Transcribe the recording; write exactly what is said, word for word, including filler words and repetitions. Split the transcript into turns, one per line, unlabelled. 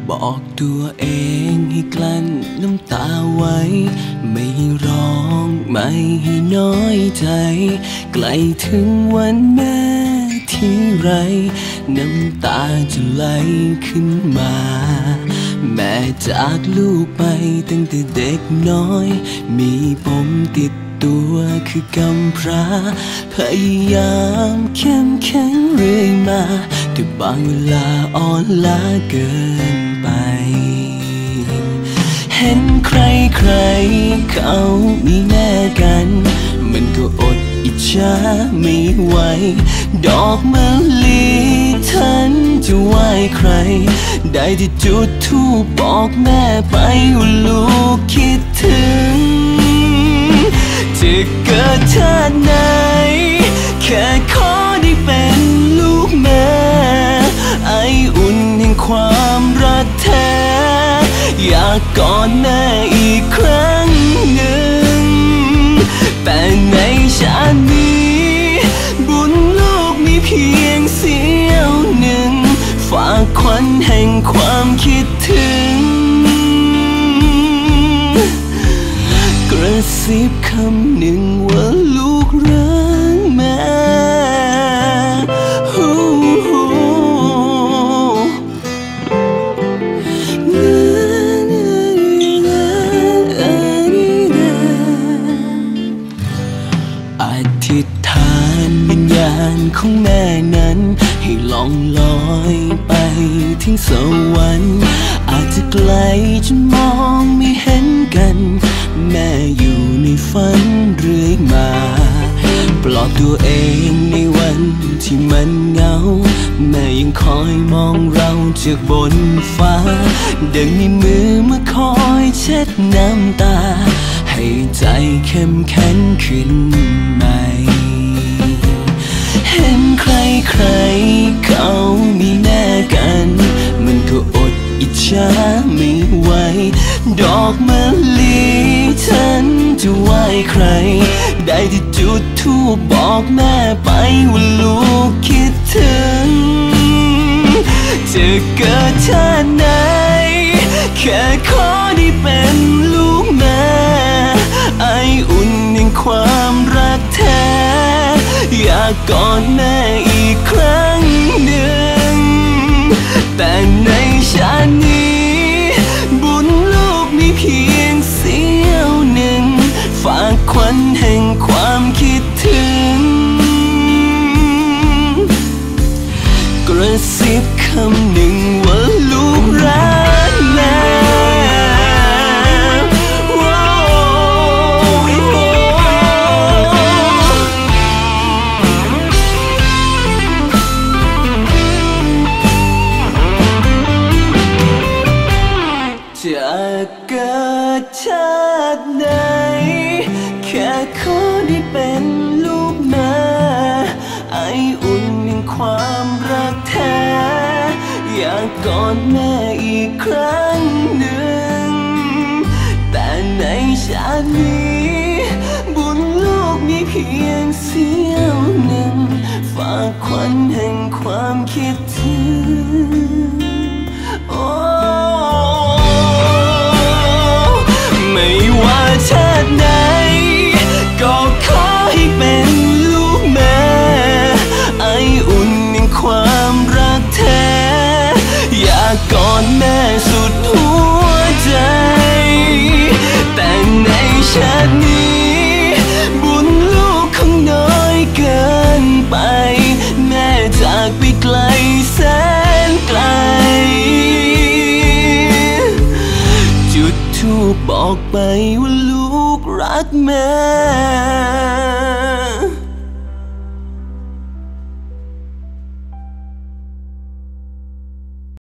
บอกตัวเองให้กลั้นน้ำตาไว้ไม่ให้ร้องไม่ให้น้อยใจใกล้ถึงวันแม่ที่ไรน้ำตาจะไหลขึ้นมาแม่จากลูกไปตั้งแต่เด็กน้อยมีปมติดตัวคือกำพร้าพยายามเข้มแข็งเรื่อยมาแต่บางเวลาอ่อนล้าเกินไปเห็นใครใครเขามีแม่กันมันก็อดอิจฉาไม่ไหวดอกมะลิฉันจะไหว้ใครได้ที่จุดธูปบอกแม่ไปว่าลูกคิดถึงจะเกิดชาติไหนแค่ขอได้เป็นลูกแม่ไออุ่นแห่งความรักแท้อยากกอดแม่อีกครั้งหนึ่งแต่ในชาตินี้บุญลูกมีเพียงเสี้ยวหนึ่งฝากควันแห่งความคิดถึงกระซิบคำหนึ่งว่าลูกรักแม่อธิษฐานวิญญาณของแม่นั้นให้ล่องลอยไปถึงสวรรค์อาจจะไกลจนมองไม่เห็นกันแม่อยู่ในฝันเรื่อยมาปลอบตัวเองในวันที่มันเหงาแม่ยังคอยมองเราจากบนฟ้าดังมีมือมาคอยเช็ดน้ำตาให้ใจเข้มแข็งขึ้นใหม่เห็นใครใครเขามีแม่กันมันก็อดอิจฉาไม่ไหวดอกมะลิฉันจะไหว้ใครได้ที่จุดธูปบอกแม่ไปว่าลูกคิดถึงจะเกิดชาติไหนแค่ขอได้เป็นลูกแม่ไออุ่นแห่งความรักแท้อยากกอดแม่อีกครั้งหนึ่งแต่ในชาตินี้บุญลูกมีเพียงเสี้ยวหนึ่งฝากควันแห่งความคิดถึงกระซิบคำหนึ่งว่าลูกรักแม่จะเกิดชาติไหนแค่ขอได้เป็นลูกแม่ไออุ่นแห่งความรักแท้อยากกอดแม่อีกครั้งหนึ่งแต่ในชาตินี้บุญลูกมีเพียงเสี้ยวหนึ่งฝากควันแห่งความคิดถึงโอ้ไม่ว่าชาติไหนก็ขอให้เป็นลูกแม่ไออุ่นแห่งความรักแท้อยากกอดแม่สุดหัวใจแต่ในชาตินี้บุญลูกคงน้อยเกินไปแม่จากไปไกลแสนไกลจุดธูปบอกไปว่าลูกรักแม่